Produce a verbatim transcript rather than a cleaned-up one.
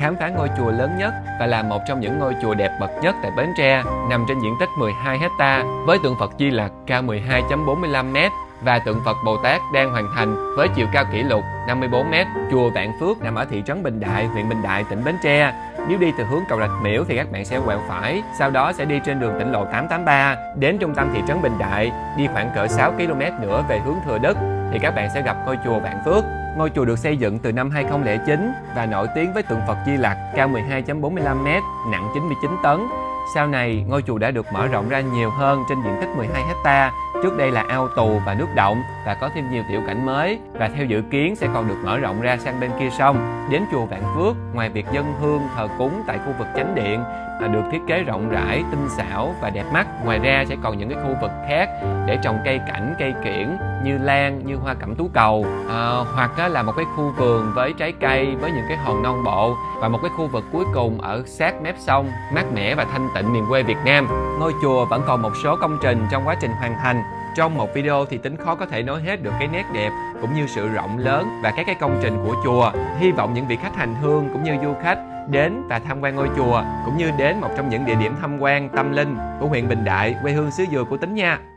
khám phá ngôi chùa lớn nhất và là một trong những ngôi chùa đẹp bậc nhất tại Bến Tre, nằm trên diện tích mười hai héc ta với tượng Phật Di Lặc cao mười hai phẩy bốn mươi lăm mét và tượng Phật Bồ Tát đang hoàn thành với chiều cao kỷ lục năm mươi bốn mét. Chùa Vạn Phước nằm ở thị trấn Bình Đại, huyện Bình Đại, tỉnh Bến Tre. Nếu đi từ hướng cầu Rạch Miễu thì các bạn sẽ quẹo phải, sau đó sẽ đi trên đường tỉnh lộ tám tám ba đến trung tâm thị trấn Bình Đại, đi khoảng cỡ sáu ki lô mét nữa về hướng Thừa Đức thì các bạn sẽ gặp ngôi chùa Vạn Phước. Ngôi chùa được xây dựng từ năm hai không không chín và nổi tiếng với tượng Phật Di Lặc cao mười hai phẩy bốn mươi lăm mét, nặng chín mươi chín tấn. Sau này, ngôi chùa đã được mở rộng ra nhiều hơn trên diện tích mười hai héc ta. Trước đây là ao tù và nước động và có thêm nhiều tiểu cảnh mới, và theo dự kiến sẽ còn được mở rộng ra sang bên kia sông. Đến chùa Vạn Phước, ngoài việc dâng hương thờ cúng tại khu vực chánh điện được thiết kế rộng rãi, tinh xảo và đẹp mắt, ngoài ra sẽ còn những cái khu vực khác để trồng cây cảnh, cây kiểng như lan, như hoa cẩm tú cầu, à, hoặc là một cái khu vườn với trái cây, với những cái hòn non bộ, và một cái khu vực cuối cùng ở sát mép sông, mát mẻ và thanh tịnh miền quê Việt Nam. Ngôi chùa vẫn còn một số công trình trong quá trình hoàn thành. Trong một video thì Tính khó có thể nói hết được cái nét đẹp cũng như sự rộng lớn và các cái công trình của chùa. Hy vọng những vị khách hành hương cũng như du khách đến và tham quan ngôi chùa cũng như đến một trong những địa điểm tham quan tâm linh của huyện Bình Đại, quê hương xứ Dừa của Tính nha.